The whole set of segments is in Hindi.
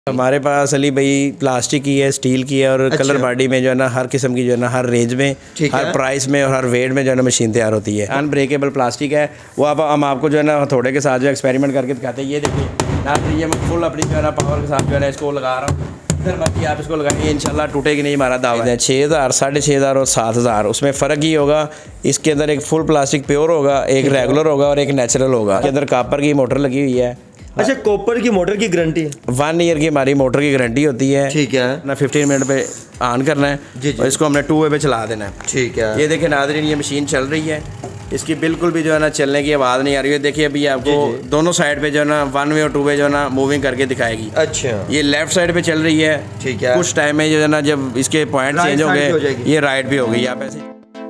हमारे पास अली भाई प्लास्टिक की है, स्टील की है और कलर बॉडी में जो है ना हर किस्म की जो है ना हर रेंज में, हर प्राइस में और हर वेट में जो है ना मशीन तैयार होती है। अनब्रेकेबल प्लास्टिक है वो हम आपको जो है ना हथौड़े के साथ जो एक्सपेरिमेंट करके दिखाते हैं। ये देखिए ना, ये मैं फुल अपनी जो है ना पावर के साथ जो है ना इसको लगा रहा हूँ। फिर बाकी आप इसको लगाइए, इंशाल्लाह टूटेगी नहीं। हमारा दावा है 6000, 6500 और 7000, उसमें फ़र्क ही होगा। इसके अंदर एक फुल प्लास्टिक प्योर होगा, एक रेगुलर होगा और एक नेचुरल होगा। इसके अंदर कॉपर की मोटर लगी हुई है। अच्छा, कॉपर की मोटर की गारंटी 1 ईयर की हमारी मोटर की गारंटी होती है। ठीक है ना 15 मिनट पे ऑन करना है जी। और इसको हमने 2 वे पे चला देना है। ठीक है, ये देखिए नाज़रीन, ये मशीन चल रही है, इसकी बिल्कुल भी जो है ना चलने की आवाज़ नहीं आ रही है। देखिए अभी आपको दोनों साइड पे जो है ना 1 वे और 2 वे जो है ना मूविंग करके दिखाएगी। अच्छा, ये लेफ्ट साइड पे चल रही है। ठीक है, कुछ टाइम में जो है ना जब इसके पॉइंट चेंज होंगे ये राइट भी होगी। आप ऐसे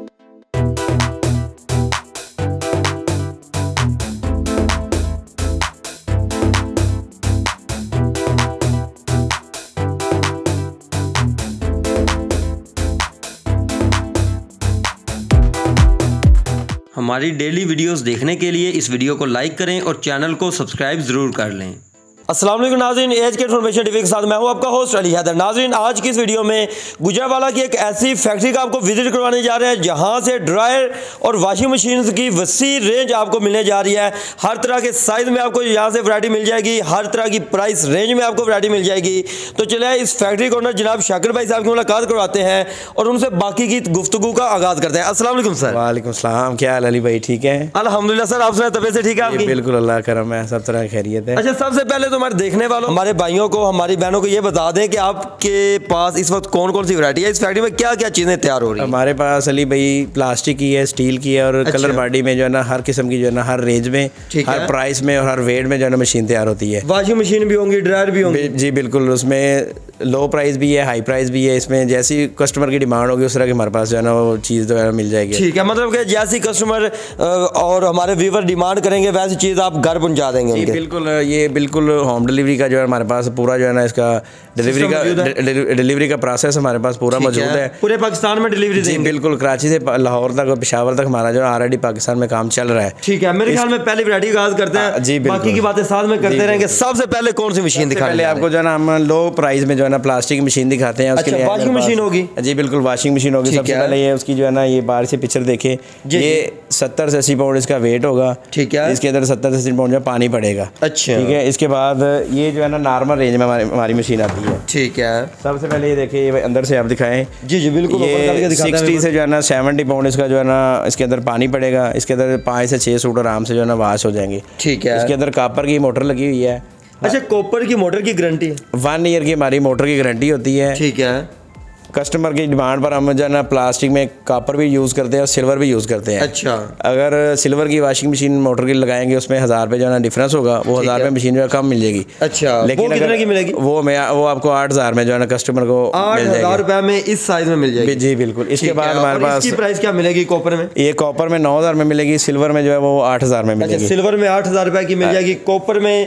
हमारी डेली वीडियोस देखने के लिए इस वीडियो को लाइक करें और चैनल को सब्सक्राइब ज़रूर कर लें। अस्सलाम वालेकुम नाज़रीन, एज के इन्फॉर्मेशन टीवी के साथ मैं हूं आपका होस्ट अली हैदर। नाज़रीन, आज की इस वीडियो में गुजरावाला की एक ऐसी फैक्ट्री का आपको विजिट करवाने जा रहे हैं जहां से ड्रायर और वॉशिंग मशीन की वसी रेंज आपको मिलने जा रही है। हर तरह के साइज़ में आपको यहां से वैरायटी मिल जाएगी, हर तरह की प्राइस रेंज में आपको वैरायटी मिल जाएगी। तो चलिए इस फैक्ट्री को ओनर जनाब शाकिर भाई साहब की मुलाकात करवाते हैं और उनसे बाकी की गुफ्तगू का आगाज़ करते हैं। अस्सलाम वालेकुम सर। वालेकुम सलाम, क्या हाल अली भाई? ठीक है अल्हम्दुलिल्लाह सर, आप सुनाए तबीयत से ठीक है आपकी? बिल्कुल, अल्लाह करम है, सब तरह खैरियत है। अच्छा, सबसे पहले तो हमारे देखने वालों, हमारे भाइयों को, हमारी बहनों को ये बता दें कि आपके पास इस वक्त कौन कौन सी वैरायटी है, इस फैक्ट्री में क्या क्या चीज़ें तैयार हो रही हैं? हमारे पास अली भाई प्लास्टिक की है, स्टील की है और कलर बॉडी में जो है ना हर किस्म की जो है ना हर रेंज में, हर प्राइस में और हर वेट में जो है ना मशीन तैयार होती है। वॉशिंग मशीन भी होंगी, ड्रायर भी होंगी? जी बिल्कुल, उसमें लो प्राइस भी है, हाई प्राइस भी है। इसमें जैसी कस्टमर की डिमांड होगी उस तरह की हमारे पास जो है ना वो चीज़ जो है मिल जाएगी। ठीक है, मतलब कि जैसी कस्टमर और हमारे व्यूवर डिमांड करेंगे वैसी चीज़ आप घर पहुंचा देंगे उनके? बिल्कुल, ये बिल्कुल होम डिलीवरी का जो है हमारे पास पूरा जो है ना इसका डिलीवरी का प्रोसेस हमारे पास पूरा मौजूद है। पूरे पाकिस्तान में डिलीवरी? जी बिल्कुल, कराची से लाहौर तक और पेशावर तक हमारा जो ऑलरेडी पाकिस्तान में काम चल रहा है। ठीक है, मेरे ख्याल में पहली वैरायटी का आगाज़ करते हैं। जी, बाकी की बातें साथ में करते रहेंगे। सबसे पहले कौन सी मशीन दिखाएं? पहले आपको जो है ना हम लो प्राइस में जो है ना प्लास्टिक की मशीन दिखाते हैं। उसके लिए वॉशिंग मशीन होगी? जी बिल्कुल, वॉशिंग मशीन होगी। सबसे पहले ये उसकी जो है ना ये बाहर से पिक्चर देखें, ये 70 से 80 पाउंड इसका वेट होगा। ठीक है, इसके अंदर 70 से 80 पाउंड जो पानी पड़ेगा। अच्छा, ठीक है। इसके बाद ये जो है ना नॉर्मल रेंज में हमारी मशीन आती है। ठीक है, सबसे पहले ये देखिए, ये अंदर से आप दिखाएं। जी जी बिल्कुल, ये 60 से जो है ना 70 पाउंड इसका जो है ना इसके अंदर पानी पड़ेगा। इसके अंदर 5 से 6 सूट आराम से जो है ना वॉश हो जाएंगे। ठीक है, इसके अंदर कॉपर की मोटर लगी हुई है। अच्छा, कॉपर की मोटर की गारंटी 1 ईयर की हमारी मोटर की गारंटी होती है। ठीक है, कस्टमर की डिमांड पर हम जो है ना प्लास्टिक में कॉपर भी यूज़ करते हैं और सिल्वर भी यूज़ करते हैं। अच्छा, अगर सिल्वर की वॉशिंग मशीन मोटर की लगाएंगे उसमें 1000 रुपये जो है ना डिफरेंस होगा, वो 1000 रुपये मशीन जो है कम मिल जाएगी। अच्छा, लेकिन वो कितने की मिलेगी? वो आपको 8000 में जो है ना कस्टमर को 8000 रुपये में इस साइज में मिल जाएगी। जी बिल्कुल। इसके बाद हमारे पास इसकी प्राइस क्या मिलेगी कॉपर में? ये कॉपर में 9000 में मिलेगी, सिल्वर में जो है वो 8000 में मिलेगी। सिल्वर में 8000 रुपये की मिल जाएगी, कॉपर में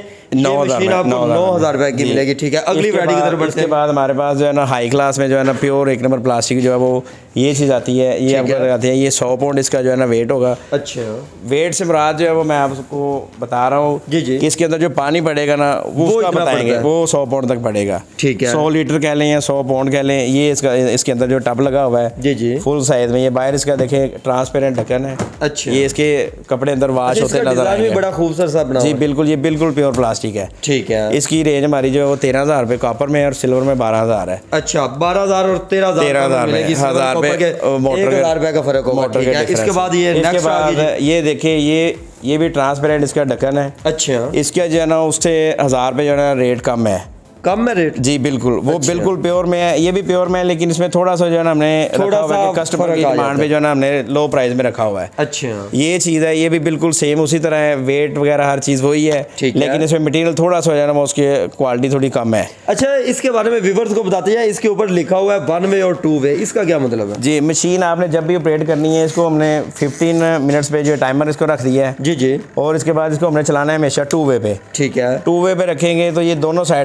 9000 रुपये की मिलेगी। ठीक है, अगली वैरायटी की तरफ बढ़ते हैं। इसके बाद हमारे पास जो है ना हाई क्लास में जो है ना प्योर 1 नंबर प्लास्टिक जो है वो ये चीज़ आती है। ये आपको लगाते हैं, ये 100 पाउंड इसका जो है ना वेट होगा। अच्छा, वेट से मुराद जो है वो मैं आपको बता रहा हूँ कि इसके अंदर जो पानी पड़ेगा ना वो उसका बताएंगे, वो 100 पाउंड तक पड़ेगा। ठीक है, 100 लीटर कह लें या 100 पाउंड कह लें। ये इसके अंदर जो टब लगा हुआ है जी जी फुल साइज में, ये बाहर इसका देखें ट्रांसपेरेंट ढक्कन है। अच्छा, ये इसके कपड़े अंदर वॉश होते नजर आएंगे। बड़ा खूबसूरत सा बना। जी बिल्कुल, ये बिल्कुल प्योर प्लास्टिक है। ठीक है, इसकी रेंज हमारी जो है वो 13000 रुपये कॉपर में और सिल्वर में 12000 है। अच्छा, 12000 और 13000 में 1000 रुपये मोटर 1000 रुपये का फर्क होगा। मोटर के इसके बाद ये देखिए, ये भी ट्रांसपेरेंट इसका ढक्कन है। अच्छा, इसका जो है ना उससे 1000 रुपये जो है ना रेट कम है। कम में रेट? जी बिल्कुल, वो बिल्कुल प्योर में है, ये भी प्योर में है, लेकिन इसमें थोड़ा सा जो है ना हमने कस्टमर की डिमांड पे जो है ना हमने लो प्राइस में रखा हुआ है। अच्छा, ये चीज़ है, ये भी बिल्कुल सेम उसी तरह है, वेट वगैरह हर चीज़ वही है, लेकिन इसमें मटेरियल थोड़ा सा जो है ना उसकी क्वालिटी थोड़ी कम है। अच्छा, इसके बारे में व्यूअर्स को बताते हैं। इसके ऊपर लिखा हुआ है 1 वे और 2 वे, इसका क्या मतलब है? जी, मशीन आपने जब भी ऑपरेट करनी है, इसको हमने 15 मिनट्स पे जो टाइमर इसको रख दिया है। जी जी, और इसके बाद इसको हमने चलाना है हमेशा 2 वे पे। ठीक है, 2 वे पे रखेंगे तो ये दोनों साइड पे जो है ना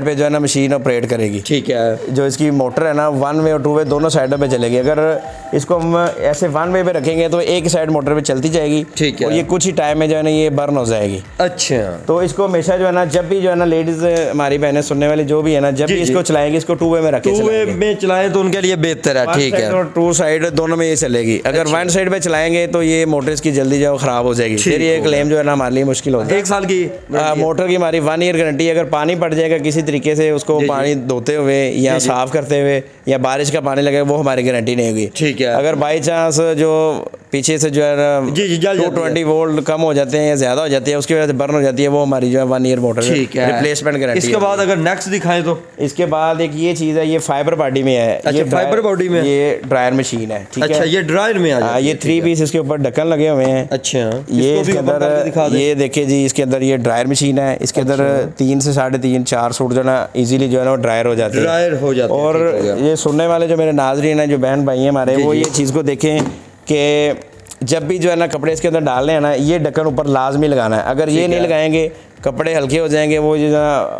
मशीन ऑपरेट करेगी। ठीक है। जो इसकी मोटर है ना 1 वे और 2 वे दोनों साइडों पे चलेगी। अगर इसको हम ऐसे 1 वे पे रखेंगे तो एक साइड मोटर पे चलती जाएगी। ठीक है। और ये कुछ ही टाइम में जो है ना ये बर्न हो जाएगी। अच्छा। तो इसको हमेशा जो है ना जब भी जो है ना लेडीज हमारी बहनें सुनने वाली जो भी है ना, जब भी इसको चलाएंगे इसको 2 वे में रखें। 2 वे में चलाएं तो उनके लिए बेहतर है। ठीक है। और 2 साइड दोनों में ये चलेगी। अगर 1 साइड पे चलाएंगे तो ये मोटर इसकी जल्दी जो खराब हो जाएगी, फिर ये क्लेम जो है ना हमारे लिए मुश्किल होगा। 1 साल की मोटर की हमारी 1 ईयर गारंटी। अगर पानी पड़ जाएगा किसी तरीके से उसको पानी धोते हुए या साफ करते हुए या बारिश का पानी लगे, वो हमारी गारंटी नहीं होगी। ठीक है। अगर बाई चांस जो पीछे से जो है ना 220 वोल्ट कम हो जाते हैं या ज्यादा हो जाती है, उसकी वजह से बर्न हो जाती है, वो हमारी जो है 1 ईयर मोटर रिप्लेसमेंट गारंटी। इसके बाद अगर नेक्स्ट दिखाएं तो इसके बाद एक ये चीज है, ये फाइबर बॉडी में है। अच्छा, फाइबर बॉडी में ये ड्रायर मशीन है। ठीक है। अच्छा, ये ड्रायर में आ जाती है। ये 3 पीस इसके ऊपर ढक्कन लगे हुए हैं। अच्छा। ये इसके अंदर ये देखिए जी, इसके अंदर ये ड्रायर मशीन है। इसके अंदर 3 से 3.5 4 सूट जो है ना इजीली जो है ना ड्रायर हो जाते हैं। और ये सुनने वाले जो मेरे नाजरीन हैं, जो बहन भाई हैं हमारे, वो ये चीज़ को देखें कि जब भी जो है ना कपड़े इसके अंदर डालने हैं ना, ये ढक्कन ऊपर लाजमी लगाना है। अगर ये नहीं लगाएंगे कपड़े हल्के हो जाएंगे, वो जो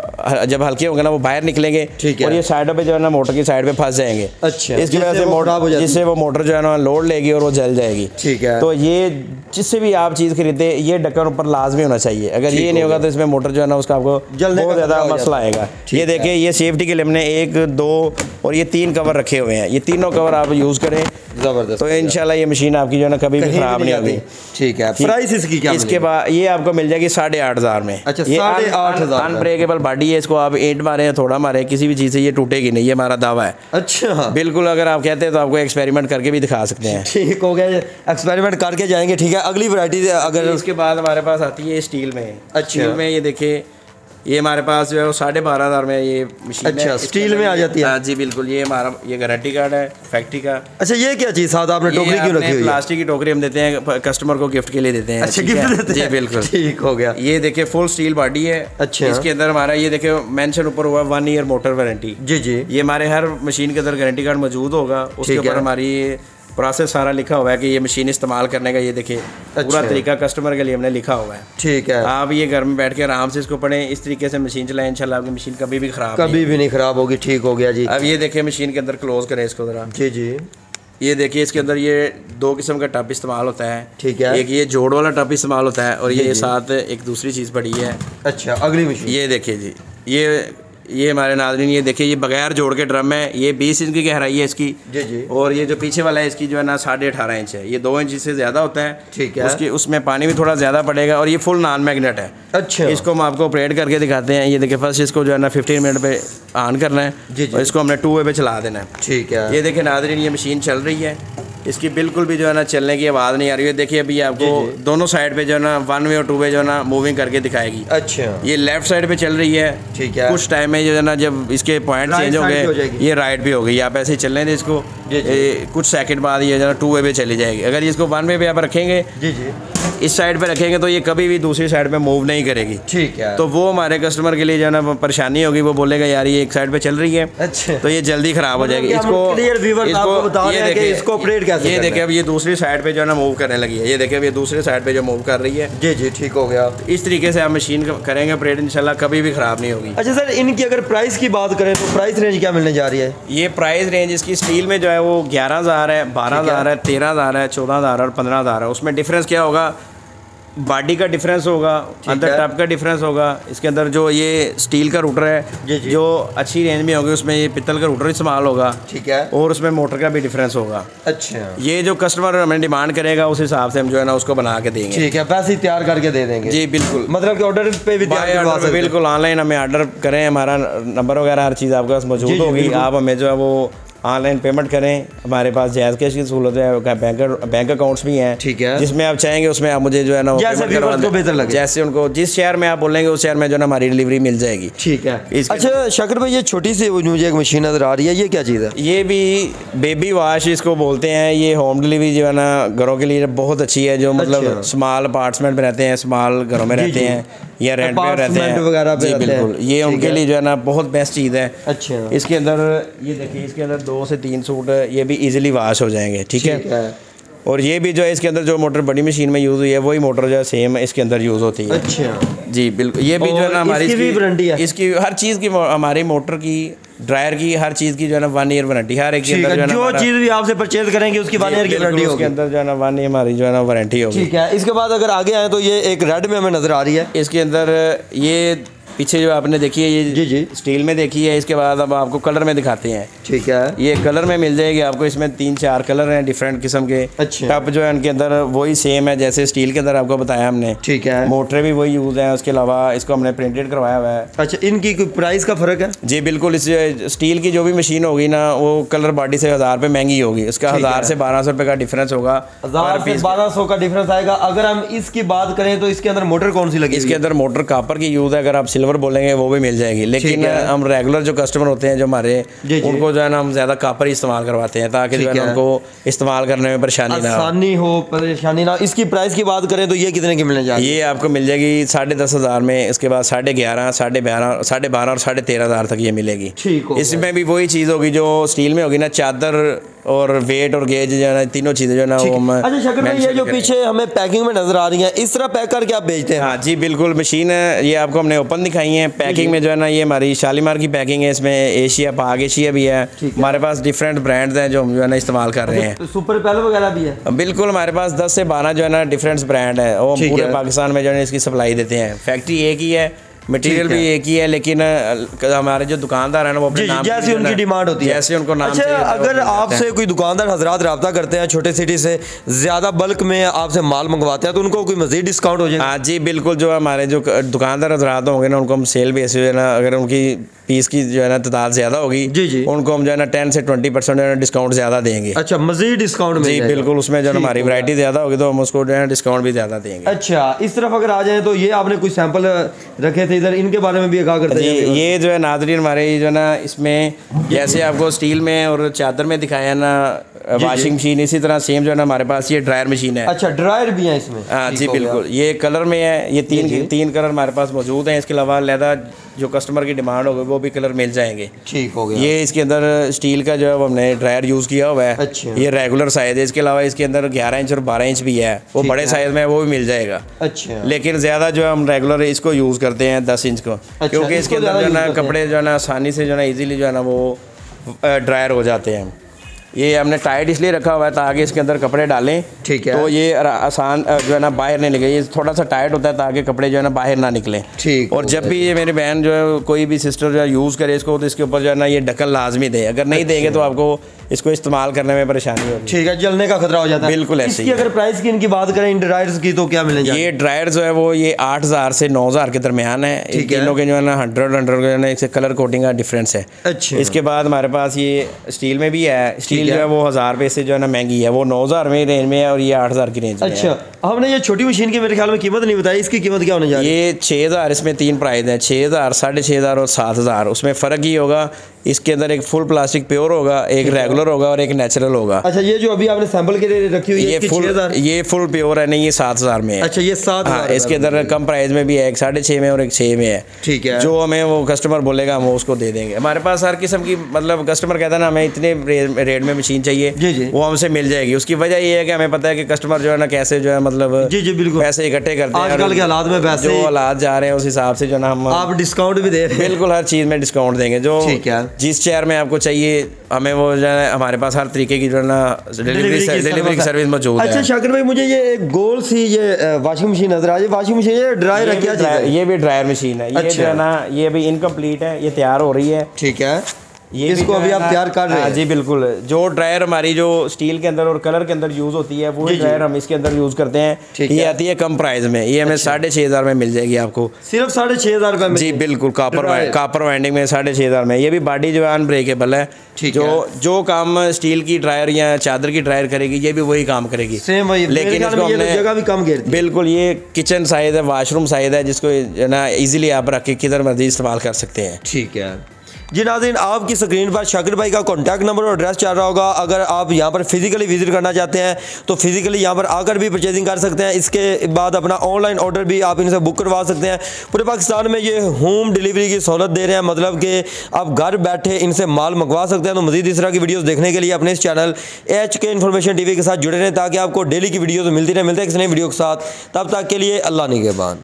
जब हल्के होंगे ना वो बाहर निकलेंगे और ये साइडों पे जो है ना मोटर की साइड पे फंस जाएंगे। अच्छा। इसकी वजह से मोटर, जिससे वो मोटर जो है ना लोड लेगी और वो जल जाएगी। ठीक है। तो ये जिससे भी आप चीज़ खरीदे ये ढक्कन ऊपर लाजमी होना चाहिए। अगर ये नहीं होगा तो इसमें मोटर जो है ना उसका आपको बहुत ज़्यादा मसला आएगा। ये देखिए, ये सेफ्टी के लिए हमने 1 2 और ये 3 कवर रखे हुए हैं। ये तीनों कवर आप यूज़ करें ज़बरदस्त, तो इंशाल्लाह ये मशीन आपकी जो है ना कभी भी खराब नहीं होगी। ठीक है। प्राइस इसकी क्या? इसके बाद ये आपको मिल जाएगी 8,500 में। अच्छा, 8,500। अनब्रेकेबल बॉडी है। इसको आप ईंट मारे या थोड़ा मारे, किसी भी चीज़ से ये टूटेगी नहीं, ये हमारा दावा है। अच्छा। बिल्कुल, अगर आप कहते हैं तो आपको एक्सपेरिमेंट करके भी दिखा सकते हैं। ठीक हो गया, एक्सपेरिमेंट करके जाएंगे। ठीक है। अगली वैरायटी अगर इसके बाद हमारे पास आती है स्टील में। अच्छा। स्टील में ये देखिए, ये हमारे पास जो है वो 12,500 में ये मशीन। अच्छा, स्टील में आ जाती है। जी बिल्कुल। ये हमारा ये गारंटी कार्ड है फैक्ट्री का। अच्छा, ये क्या चीज़ साथ आपने टोकरी क्यों रखी हुई है? प्लास्टिक की टोकरी हम देते हैं कस्टमर को, गिफ्ट के लिए देते हैं। अच्छा, गिफ्ट देते हैं। जी बिल्कुल। ठीक हो गया। ये देखिए फुल स्टील बॉडी है। अच्छा। इसके अंदर हमारा ये देखिए मेंशन ऊपर हुआ 1 ईयर मोटर वारंटी। जी जी। ये हमारे हर मशीन के अंदर गारंटी कार्ड मौजूद होगा। उसके ऊपर हमारी प्रोसेस सारा लिखा हुआ है कि ये मशीन इस्तेमाल करने का ये देखिए पूरा तरीका कस्टमर के लिए हमने लिखा हुआ है। ठीक है। आप ये घर में बैठ के आराम से इसको पढ़ें, इस तरीके से मशीन चलाएं, इंशाल्लाह आपकी मशीन कभी भी नहीं खराब होगी। ठीक हो गया जी। अब ये देखिए मशीन के अंदर क्लोज करें इसको ज़रा। जी जी। ये देखिए इसके अंदर ये 2 किस्म का टप इस्तेमाल होता है। ठीक है। एक ये जोड़ वाला टप इस्तेमाल होता है और ये साथ एक दूसरी चीज़ पड़ी है। अच्छा, अगली मशीन ये देखिए जी, ये हमारे नाज़रीन ये देखिए, ये बगैर जोड़ के ड्रम है। ये 20 इंच की गहराई है इसकी। जी जी। और ये जो पीछे वाला है इसकी जो है ना 18.5 इंच है। ये 2 इंच से ज़्यादा होता है। ठीक है। उसकी उसमें पानी भी थोड़ा ज़्यादा पड़ेगा और ये फुल नॉन मैग्नेट है। अच्छा। इसको हम आपको ऑपरेट करके दिखाते हैं। ये देखिए फर्स्ट इसको जो है ना 15 मिनट पे ऑन करना है। जी जी। और इसको हमने 2 वे पे चला देना है। ठीक है। ये देखिए नाज़रीन, ये मशीन चल रही है। इसकी बिल्कुल भी जो है ना चलने की आवाज़ नहीं आ रही है। देखिए अभी आपको दोनों साइड पे जो है ना 1 वे और 2 वे जो है ना मूविंग करके दिखाएगी। अच्छा। ये लेफ्ट साइड पे चल रही है। ठीक है। कुछ टाइम में जो है ना जब इसके पॉइंट चेंज हो गए ये राइट पे हो गई। आप ऐसे ही चलने दें इसको। कुछ सेकंड बाद ये जो है 2 वे पे चली जाएगी। अगर इसको 1 वे पे आप रखेंगे, जी जी, इस साइड पे रखेंगे तो ये कभी भी दूसरी साइड पे मूव नहीं करेगी। ठीक है। तो वो हमारे कस्टमर के लिए जो है ना परेशानी होगी। वो बोलेगा यार ये एक साइड पे चल रही है। अच्छा। तो ये जल्दी खराब हो जाएगी। ये देखिए अब ये दूसरी साइड पे जो है ना मूव करने लगी है। ये देखिए अब ये दूसरी साइड पे जो मूव कर रही है। जी जी, ठीक हो गया। इस तरीके से आप मशीन करेंगे ऑपरेट, इंशाल्लाह कभी भी खराब नहीं होगी। अच्छा सर, इनकी अगर प्राइस की बात करें तो प्राइस रेंज क्या मिलने जा रही है? ये प्राइस रेंज इसकी स्टील में जो है वो 11,000 है, 12,000 है, 13,000 है, 14,000 और 15,000 है। उसमें डिफरेंस क्या होगा? बॉडी का डिफरेंस होगा, अंदर टप का डिफरेंस होगा। इसके अंदर जो ये स्टील का रूटर है जो अच्छी रेंज में होगी उसमें ये पित्तल का रूटर इस्तेमाल होगा। ठीक है। और उसमें मोटर का भी डिफरेंस होगा। अच्छा। ये जो कस्टमर हमें डिमांड करेगा उस हिसाब से हम जो है ना उसको बना के देंगे। ठीक है, पैसे तैयार करके दे देंगे। जी बिल्कुल, मतलब कि ऑर्डर पे भी बिल्कुल ऑनलाइन हमें ऑर्डर करें, हमारा नंबर वगैरह हर चीज़ आपके पास मौजूद होगी। आप हमें जो है वो ऑनलाइन पेमेंट करें। हमारे पास जायज़ कैश की सहूलत है, बैंक अकाउंट्स भी हैं। ठीक है। जिसमें आप चाहेंगे उसमें आप मुझे जो है ना बेहतर लगे, जैसे उनको जिस शहर में आप बोलेंगे उस शहर में जो है ना हमारी डिलीवरी मिल जाएगी। ठीक है। अच्छा शाकिर भाई, ये छोटी सी मुझे एक मशीन नजर आ रही है, ये क्या चीज़ है? ये भी बेबी वॉश इसको बोलते हैं। ये होम डिलीवरी जो है ना घरों के लिए बहुत अच्छी है। जो मतलब स्मॉल अपार्टमेंट में रहते हैं, स्मॉल घरों में रहते हैं या रेंट पे रहते हैं वगैरह। जी बिल्कुल, ये उनके लिए जो है ना बहुत बेस्ट चीज़ है। अच्छा। इसके अंदर ये देखिए, इसके अंदर 2 से 3 सूट ये भी इजीली वॉश हो जाएंगे। ठीक है। और ये भी जो है इसके अंदर जो मोटर बड़ी मशीन में यूज़ हुई है वही मोटर जो है सेम इसके अंदर यूज़ होती है। अच्छा जी बिल्कुल। ये भी जो है ना हमारी इसकी वारंटी है, इसकी हर चीज़ की, हमारी मोटर की, ड्रायर की, हर चीज़ की जो है ना 1 ईयर वारंटी। हर एक के अंदर जो चीज़ भी आपसे परचेज करेंगे उसकी 1 ईयर की वारंटी होगी। उसके अंदर जो है ना 1 ईयर हमारी जो है ना वारंटी होगी। ठीक है। इसके बाद अगर आगे आए तो ये एक रेड में हमें नज़र आ रही है। इसके अंदर ये पीछे जो आपने देखी है ये जी स्टील में देखी है। इसके बाद अब आपको कलर में दिखाते हैं। ठीक है। ये कलर में मिल जाएगी आपको, इसमें 3-4 कलर हैं डिफरेंट किस्म के। अच्छा। टप जो है इनके अंदर वही सेम है जैसे स्टील के अंदर आपको बताया हमने। ठीक है। मोटरें भी वही यूज़ हैं, उसके अलावा इसको हमने प्रिंटेड करवाया हुआ है। अच्छा, इनकी कोई प्राइस का फ़र्क है? जी बिल्कुल। इस स्टील की जो भी मशीन होगी ना वो कलर बॉडी से 1000 रुपये महंगी होगी, उसका 1000 से 1200 रुपये का डिफरेंस होगा। 1000 से 1200 का डिफरेंस आएगा। अगर हम इसकी बात करें तो इसके अंदर मोटर कौन सी लगी? इसके अंदर मोटर कॉपर की यूज़ है, अगर आप सिल्वर बोलेंगे वो भी मिल जाएगी। लेकिन हम रेगुलर जो कस्टमर होते हैं जो हमारे, उनको जो है ना हम ज़्यादा कॉपर ही इस्तेमाल करवाते हैं ताकि जो है ना उनको इस्तेमाल करने में परेशानी ना। इसकी प्राइस की बात करें तो ये कितने की मिलने जाएगी? ये आपको मिल जाएगी 10,500 में। इसके बाद 11,500, 12,500, 12,500 और 13,500 तक ये मिलेगी। इसमें भी वही चीज़ होगी जो स्टील में होगी ना, चादर और वेट और गेज जो है ना, तीनों चीज़ें जो है ना वो। अच्छा शक्कर भाई, ये जो पीछे हमें पैकिंग में नजर आ रही है इस तरह पैक करके आप बेचते हैं? हाँ जी बिल्कुल। मशीन है ये आपको हमने ओपन दिखाई है। पैकिंग में जो है ना ये हमारी शालीमार की पैकिंग है। इसमें एशिया, पाक एशिया भी है। हमारे पास डिफरेंट ब्रांड्स हैं जो हम जो है ना इस्तेमाल कर रहे हैं। सुपर पेल वगैरह भी है? बिल्कुल, हमारे पास 10 से 12 जो है ना डिफरेंट ब्रांड है। वो पूरे पाकिस्तान में जो है इसकी सप्लाई देते हैं। फैक्ट्री एक ही है, मटेरियल भी एक ही है, लेकिन हमारे जो दुकानदार है ना वो अपने नाम जैसे उनकी डिमांड होती है, जैसे उनको नाम। अच्छा, अगर आपसे कोई दुकानदार हजरात रब्ता करते हैं छोटे सिटी से, ज़्यादा बल्क में आपसे माल मंगवाते हैं तो उनको कोई मज़ीद डिस्काउंट हो जाएगा? हाँ जी बिल्कुल। जो हमारे जो दुकानदार हजरात होंगे ना उनको हम सेल बेस जो है ना, अगर उनकी पीस की जो है ना तादाद ज़्यादा होगी जी उनको हम जो है ना 10 से 20% जो है ना डिस्काउंट ज़्यादा देंगे। अच्छा, मज़ीद डिस्काउंट? जी बिल्कुल। उसमें जो हमारी वैरायटी ज़्यादा होगी तो हम उसको जो है डिस्काउंट भी ज़्यादा देंगे। अच्छा, इस तरफ अगर आ जाए तो ये आपने कुछ सैंपल रखे थे इधर, इनके बारे में भी कहा करते हैं? ये जो है नाज़रीन हमारे जो है ना इसमें जैसे आपको स्टील में और चादर में दिखाया ना वाशिंग मशीन, इसी तरह सेम जो है ना हमारे पास ये ड्रायर मशीन है। अच्छा, ड्रायर भी है इसमें? हाँ जी बिल्कुल। ये कलर में है, ये तीन कलर हमारे पास मौजूद हैं। इसके अलावा लहदा जो कस्टमर की डिमांड होगी वो भी कलर मिल जाएंगे। ठीक हो गया। ये इसके अंदर स्टील का जो है हमने ड्रायर यूज़ किया हुआ है। अच्छा। ये रेगुलर साइज है। इसके अलावा इसके अंदर 11 इंच और 12 इंच भी है, वो बड़े साइज में वो भी मिल जाएगा। अच्छा। लेकिन ज़्यादा जो है हम रेगुलर इसको यूज़ करते हैं 10 इंच को। क्योंकि इसके अंदर जो है ना कपड़े जो है ना आसानी से जो है ना ईजीली जो है ना वो ड्रायर हो जाते हैं। ये हमने टाइट इसलिए रखा हुआ है ताकि इसके अंदर कपड़े डालें, ठीक है, तो ये आसान जो है ना बाहर नहीं निकले। ये थोड़ा सा टाइट होता है ताकि कपड़े जो है ना बाहर ना निकलें। ठीक। और जब भी ये मेरी बहन जो है कोई भी सिस्टर जो है यूज़ करे इसको तो इसके ऊपर जो है ना ये ढक्कन लाजमी दे। अगर नहीं देंगे तो आपको इसको इस्तेमाल करने में परेशानी होगी। ठीक है, जलने का खतरा हो जाता है। बिल्कुल ऐसे ही। अगर प्राइस की इनकी बात करें इन ड्रायर्स की तो क्या मिलेगा? ये ड्रायर जो है वो ये 8,000 से 9,000 के दरमियान है। इन तीनों के जो है ना 100 जो है ना इससे कलर कोटिंग का डिफरेंस है। अच्छा। इसके बाद हमारे पास ये स्टील में भी है। स्टील जो है वो 1000 रुपये से जो है ना महंगी है, वो 9,000 में रेंज में है और ये 8,000 की रेंज में है। अच्छा, हमने ये छोटी मशीन की मेरे ख्याल में कीमत नहीं बताई, इसकी कीमत क्या होने जा रही है? ये 6,000, इसमें 3 प्राइस है, 6,000, 6,500 और 7,000। उसमें फ़र्क ही होगा, इसके अंदर एक फुल प्लास्टिक प्योर होगा, एक रेगुलर होगा और एक नेचुरल होगा। अच्छा, ये जो अभी आपने सैंपल के लिए रखी हुई है ये फुल प्योर है, नहीं ये 7,000 में है। अच्छा, ये 7,000। हाँ, इसके अंदर कम प्राइस में भी है, एक 6,500 में और एक 6 में है। ठीक है, जो हमें वो कस्टमर बोलेगा हम उसको दे देंगे। हमारे पास हर किस्म की, मतलब कस्टमर कहता है ना हमें इतने रेट में मशीन चाहिए, वो हमसे मिल जाएगी। उसकी वजह ये है कि हमें पता है कि कस्टमर जो है ना कैसे जो है मतलब जी बिल्कुल पैसे इकट्ठे करते हैं। आजकल के हालात में पैसे जो हालात जा रहे हैं उस हिसाब से जो है ना हम आप डिस्काउंट भी दे रहे हैं। बिल्कुल, हर चीज़ में डिस्काउंट देंगे। जो जिस चेयर में आपको चाहिए हमें वो जो है हमारे पास हर तरीके की जो है ना डिलीवरी की सर्विस मौजूद है। अच्छा शाकिर भाई, मुझे ये एक गोल सी ये वाशिंग मशीन नजर आ रही है। वाशिंग मशीन ये ड्रायर है क्या? ये भी ड्रायर मशीन है। ये जो है ना ये अभी इनकम्प्लीट है, ये तैयार हो रही है। ठीक है, ये इसको अभी आप तैयार कर रहे हैं? जी बिल्कुल। जो ड्रायर हमारी जो स्टील के अंदर और कलर के अंदर यूज़ होती है वो ड्रायर हम इसके अंदर यूज़ करते हैं। ये आती है कम प्राइस में, ये हमें 6,500 में मिल जाएगी आपको। सिर्फ 6,500 में? जी बिल्कुल, कॉपर वाइंडिंग में 6,500 में। ये भी बॉडी जो है अनब्रेकेबल है। जो काम स्टील की ड्रायर या चादर की ड्रायर करेगी ये भी वही काम करेगी, सेम वही। लेकिन इसको हमने जगह भी कम घेरती है। बिल्कुल, ये किचन साइज है, वाशरूम साइज है, जिसको ना इजीली आप रख के किधर मर्जी इस्तेमाल कर सकते हैं। ठीक है। जी नाज़रीन, आपकी स्क्रीन पर शाकिर भाई का कॉन्टैक्ट नंबर और एड्रेस चल रहा होगा। अगर आप यहाँ पर फिजिकली विजिट करना चाहते हैं तो फिजिकली यहाँ पर आकर भी परचेजिंग कर सकते हैं। इसके बाद अपना ऑनलाइन ऑर्डर भी आप इनसे बुक करवा सकते हैं। पूरे पाकिस्तान में ये होम डिलीवरी की सहूलत दे रहे हैं, मतलब कि आप घर बैठे इनसे माल मंगवा सकते हैं। तो मज़ीद इस तरह की वीडियोज़ देखने के लिए अपने इस चैनल HK इन्फॉर्मेशन TV के साथ जुड़े रहें ताकि आपको डेली की वीडियोज़ मिलती रहे। मिलते हैं किसी नई वीडियो के साथ, तब तक के लिए अल्लाह निगहबान।